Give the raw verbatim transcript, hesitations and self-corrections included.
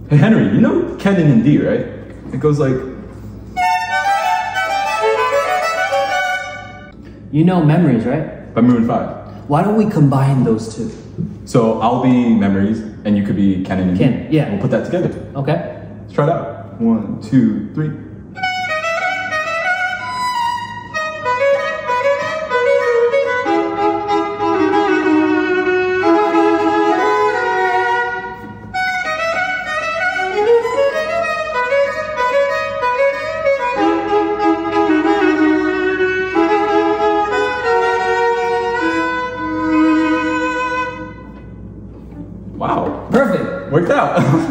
Hey Henry, you know Canon in D, right? It goes like... You know Memories, right? By Maroon five. Why don't we combine those two? So I'll be Memories, and you could be Canon in D. Ken, yeah. We'll put that together. Okay. Let's try it out. One, two, three. Wow. Perfect. Worked out.